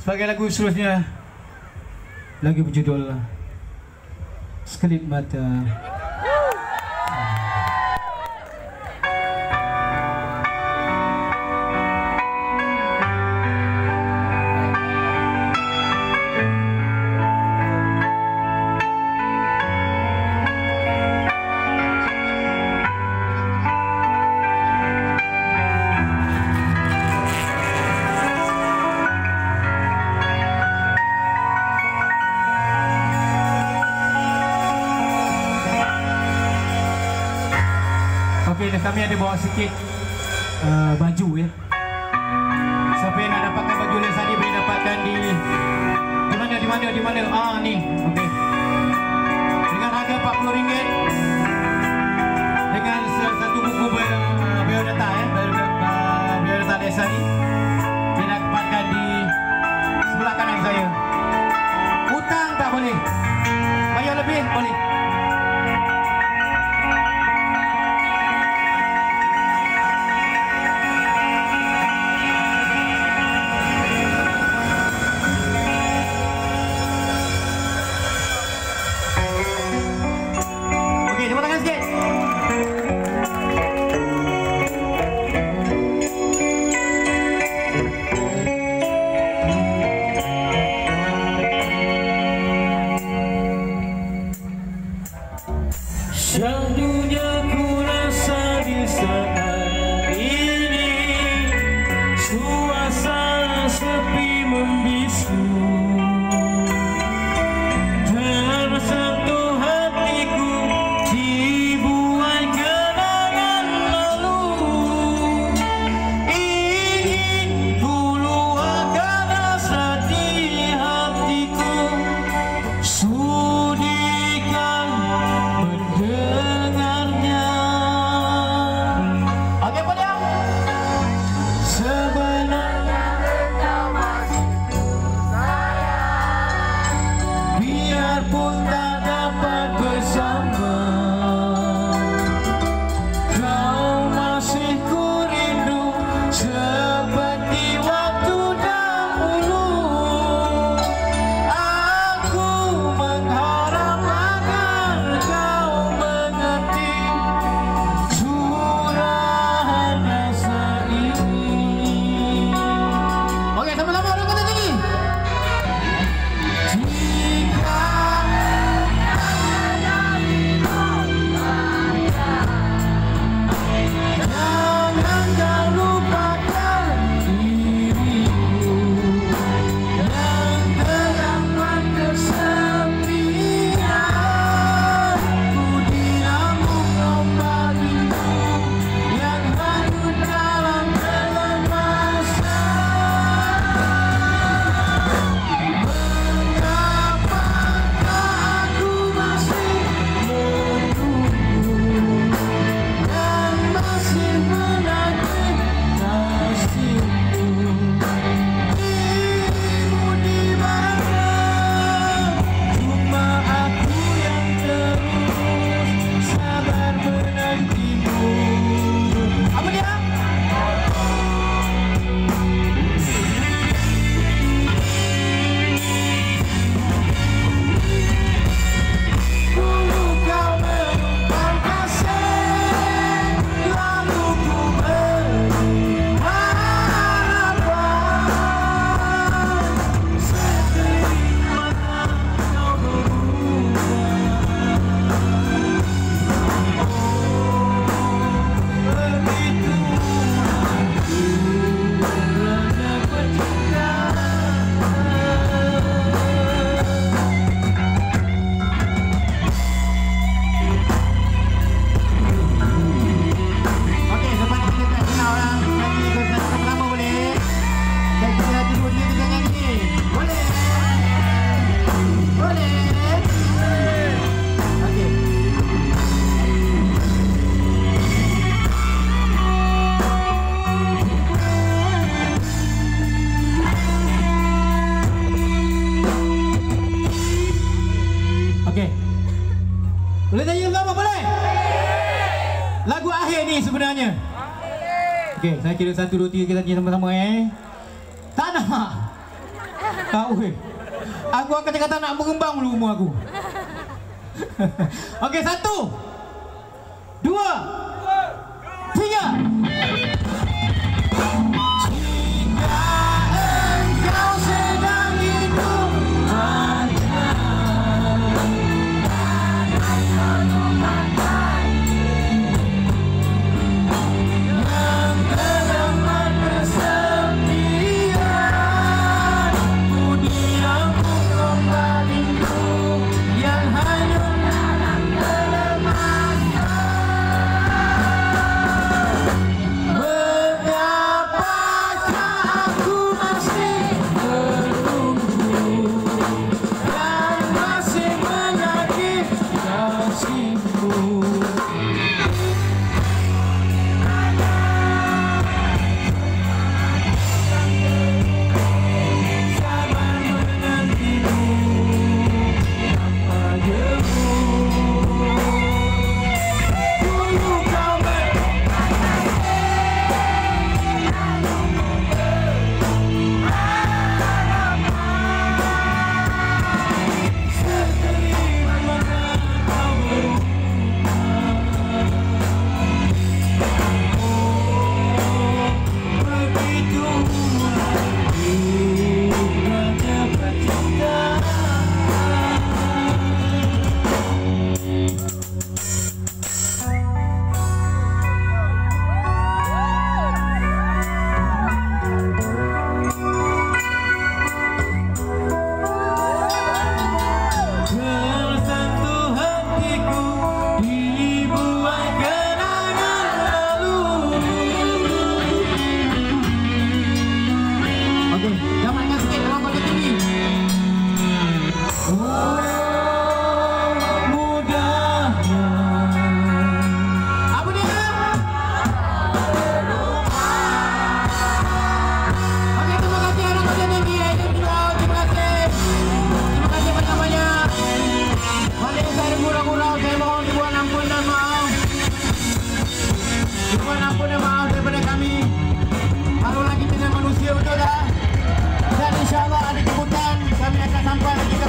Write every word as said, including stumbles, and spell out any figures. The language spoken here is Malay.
Sebagai lagu seterusnya, lagu berjudul Sekelip Mata. Okey, kami ada bawa sikit uh, baju ya. Siapa yang nak dapatkan baju Les tadi boleh dapatkan di di mana di mana di mana? Ah ni. Okey. Dengan harga empat puluh ringgit dengan satu buku biodata ya, biodata Les tadi. Dia dapatkan di sebelah kanan saya. Hutang tak boleh. Bayar lebih boleh. Syahdunya ku rasa di saat ini, suasana sepi membisu, tersentuh hatiku dibuai kenangan lalu. Ingin ku luahkan rasa di hatiku, sudikan mendengarnya. Okey, podium. Sebenarnya engkau masih ku sayang, biarpun tak dapat bersama, kau masih ku rindu seperti waktu dahulu. Aku mengharap agar kau mengerti curahan rasa ini. Okey, sama-sama orang kata tinggi. Jika jangan kau lupakan dirimu yang terdapat kesepian. Ku dirambut ombak rindu yang hanyut dalam kelemasan. Mengapakah aku masih menunggu dan masih menagih nasibmu? Dirimu di mana? Cuma aku yang terus sabar menantimu. Apa dia? Dulu kau menumpang kasih, lalu ku beri harapan. Sekelip mata kau berubah. Oh, begitu aku rasa percintaan. Okey, seperti kita tak kenal orang. Nyanyi ke satu pertama boleh? Dan kita dua tiga tiga nyanyi. Boleh? Boleh? Okey. Okey. Boleh nyanyi bersama, boleh? Lagu akhir ni sebenarnya. Okey, saya kira satu, dua, tiga kita nyanyi sama-sama eh. Tanah. Tahu weh. Aku akan kata nak berkembang dulu umur aku. Okey, satu, dua, tiga. Jika engkau sedang hidup yang terdapat kesepian, pujianku kembaliku yang hanyut dalam kelemahan. Betapakah aku masih menunggu dan masih menagih kasihmu. Sabar menantimu tanpa jemu. Dulu kau tersentuh hatiku dibuai kenangan lalu. Okey, dapatkan sikit dalam bagian tinggi. Oh, mudahnya. Apa dia? Okey, terima kasih anak bagian tinggi. Terima kasih. Terima kasih banyak-banyak. Balik saya ada gurau-gurau, saya mohon dibuat ampun dan maaf. Dibuat ampun dan maaf daripada kami. Baru lagi dengan manusia, betul tak? Dan insyaAllah ada kebutuhan kami akan sampai lagi